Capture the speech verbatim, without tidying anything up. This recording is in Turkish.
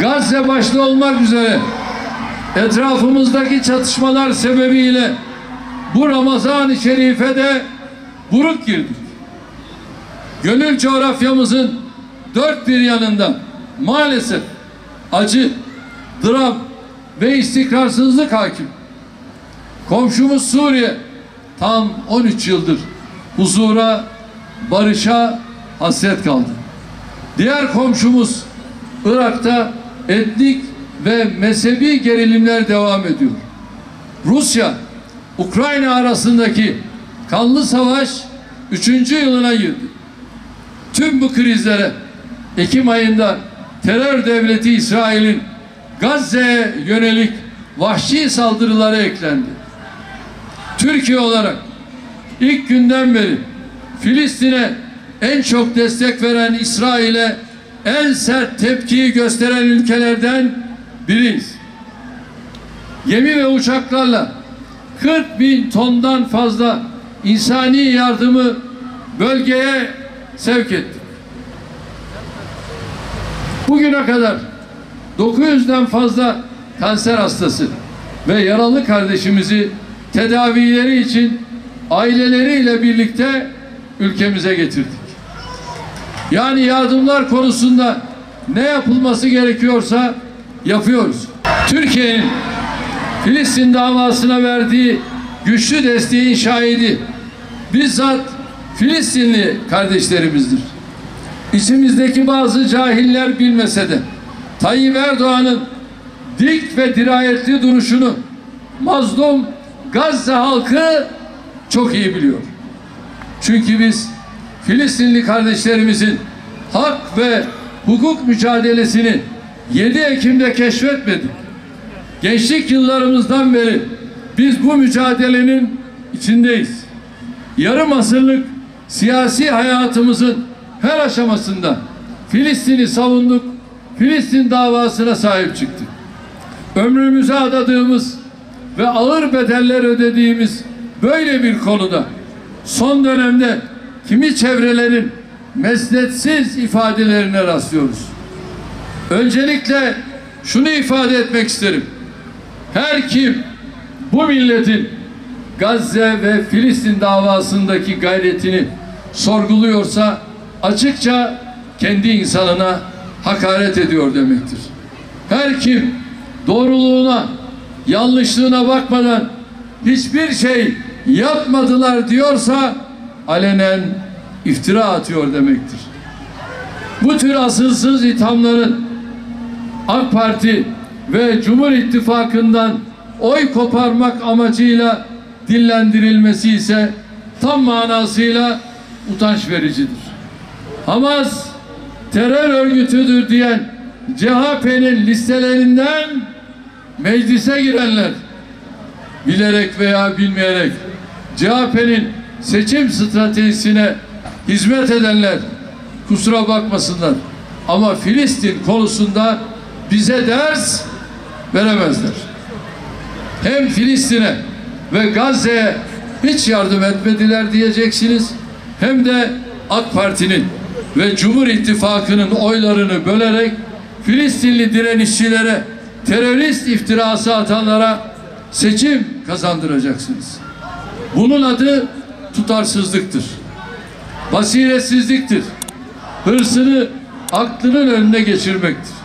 Gazze başta olmak üzere etrafımızdaki çatışmalar sebebiyle bu Ramazan-ı Şerif'e de buruk girdik. Gönül coğrafyamızın dört bir yanında maalesef acı, dram ve istikrarsızlık hakim. Komşumuz Suriye tam on üç yıldır huzura, barışa hasret kaldı. Diğer komşumuz Irak'ta etnik ve mezhebi gerilimler devam ediyor. Rusya, Ukrayna arasındaki kanlı savaş üçüncü yılına girdi. Tüm bu krizlere Ekim ayında terör devleti İsrail'in Gazze'ye yönelik vahşi saldırıları eklendi. Türkiye olarak ilk günden beri Filistin'e en çok destek veren İsrail'e en sert tepkiyi gösteren ülkelerden biriyiz. Gemi ve uçaklarla kırk bin tondan fazla insani yardımı bölgeye sevk ettik. Bugüne kadar dokuz yüzden fazla kanser hastası ve yaralı kardeşimizi tedavileri için aileleriyle birlikte ülkemize getirdik. Yani yardımlar konusunda ne yapılması gerekiyorsa yapıyoruz. Türkiye'nin Filistin davasına verdiği güçlü desteğin şahidi bizzat Filistinli kardeşlerimizdir. İçimizdeki bazı cahiller bilmese de Tayyip Erdoğan'ın dik ve dirayetli duruşunu mazlum Gazze halkı çok iyi biliyor. Çünkü biz Filistinli kardeşlerimizin hak ve hukuk mücadelesini yedi Ekim'de keşfetmedik. Gençlik yıllarımızdan beri biz bu mücadelenin içindeyiz. Yarım asırlık siyasi hayatımızın her aşamasında Filistin'i savunduk, Filistin davasına sahip çıktık. Ömrümüze adadığımız ve ağır bedeller ödediğimiz böyle bir konuda son dönemde kimi çevrelerin mesnetsiz ifadelerine rastlıyoruz. Öncelikle şunu ifade etmek isterim. Her kim bu milletin Gazze ve Filistin davasındaki gayretini sorguluyorsa açıkça kendi insanına hakaret ediyor demektir. Her kim doğruluğuna, yanlışlığına bakmadan hiçbir şey yapmadılar diyorsa alenen iftira atıyor demektir. Bu tür asılsız ithamların AK Parti ve Cumhur İttifakı'ndan oy koparmak amacıyla dillendirilmesi ise tam manasıyla utanç vericidir. Hamas terör örgütüdür diyen C H P'nin listelerinden meclise girenler, bilerek veya bilmeyerek C H P'nin seçim stratejisine hizmet edenler kusura bakmasınlar. Ama Filistin konusunda bize ders veremezler. Hem Filistin'e ve Gazze'ye hiç yardım etmediler diyeceksiniz, hem de AK Parti'nin ve Cumhur İttifakı'nın oylarını bölerek Filistinli direnişçilere, terörist iftirası atanlara seçim kazandıracaksınız. Bunun adı tutarsızlıktır. Basiretsizliktir. Hırsını aklının önüne geçirmektir.